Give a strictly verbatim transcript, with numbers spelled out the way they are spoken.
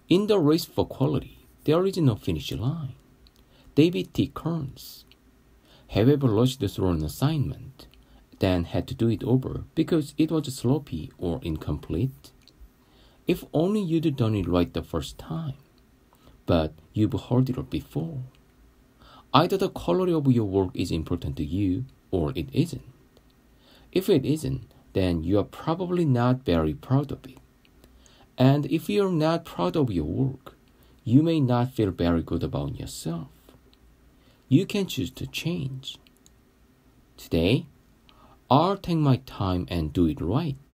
In the race for quality, there is no finish line. David T. Kearns. Have you ever rushed through an assignment, then had to do it over because it was sloppy or incomplete? If only you'd done it right the first time. But you've heard it before. Either the quality of your work is important to you or it isn't. If it isn't, then you are probably not very proud of it. And if you're not proud of your work, you may not feel very good about yourself. You can choose to change. Today, I'll take my time and do it right.